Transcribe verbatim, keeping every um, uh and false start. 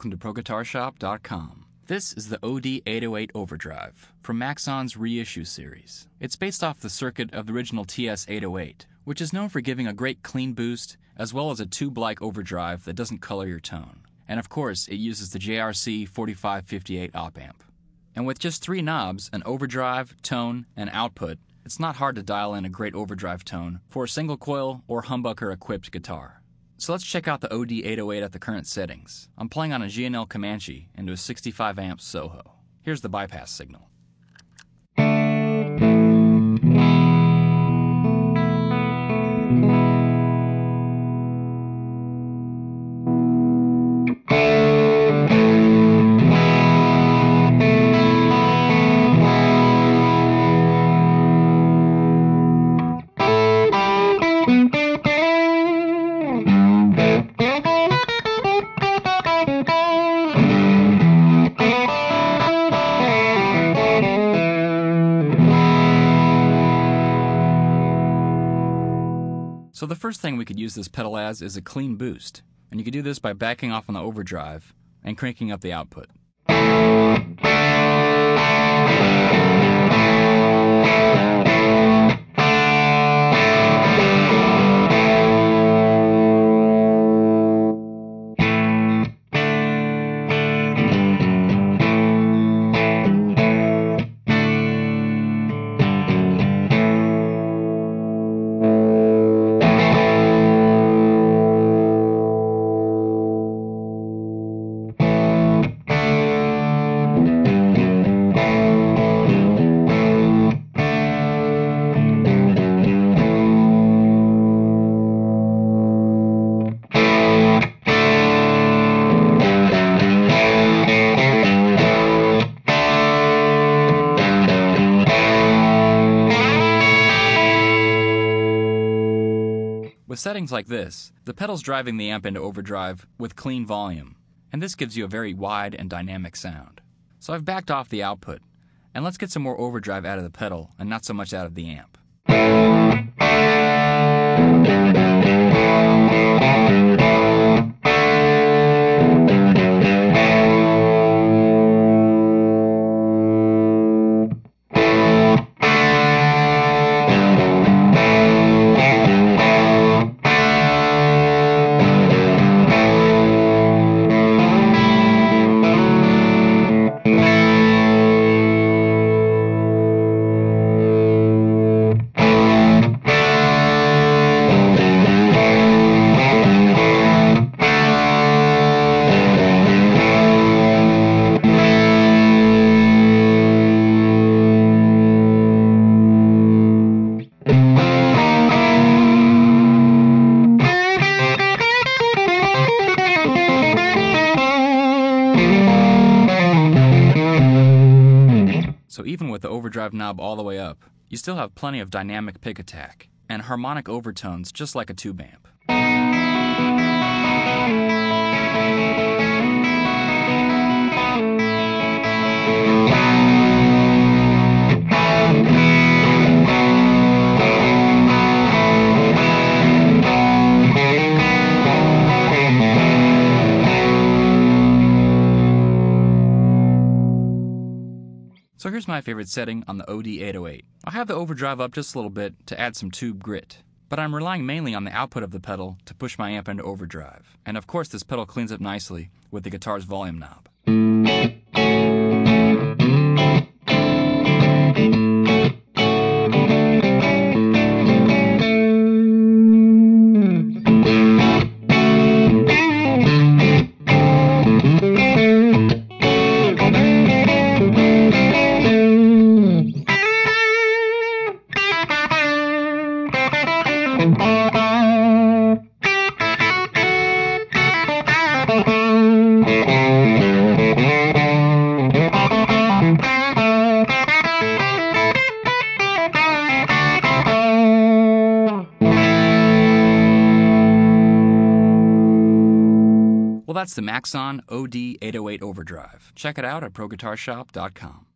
welcome to pro guitar shop dot com. This is the O D eight oh eight Overdrive from Maxon's Reissue series. It's based off the circuit of the original T S eight oh eight, which is known for giving a great clean boost as well as a tube-like overdrive that doesn't color your tone. And of course, it uses the J R C forty-five fifty-eight op amp. And with just three knobs, an overdrive, tone, and output, it's not hard to dial in a great overdrive tone for a single coil or humbucker-equipped guitar. So let's check out the O D eight oh eight at the current settings. I'm playing on a G N L Comanche into a sixty-five amp Soho. Here's the bypass signal. So the first thing we could use this pedal as is a clean boost, and you could do this by backing off on the overdrive and cranking up the output. With settings like this, the pedal's driving the amp into overdrive with clean volume, and this gives you a very wide and dynamic sound. So I've backed off the output, and let's get some more overdrive out of the pedal and not so much out of the amp. So even with the overdrive knob all the way up, you still have plenty of dynamic pick attack and harmonic overtones just like a tube amp. So here's my favorite setting on the O D eight oh eight. I have the overdrive up just a little bit to add some tube grit, but I'm relying mainly on the output of the pedal to push my amp into overdrive. And of course this pedal cleans up nicely with the guitar's volume knob. Well, that's the Maxon O D eight oh eight Overdrive. Check it out at pro guitar shop dot com.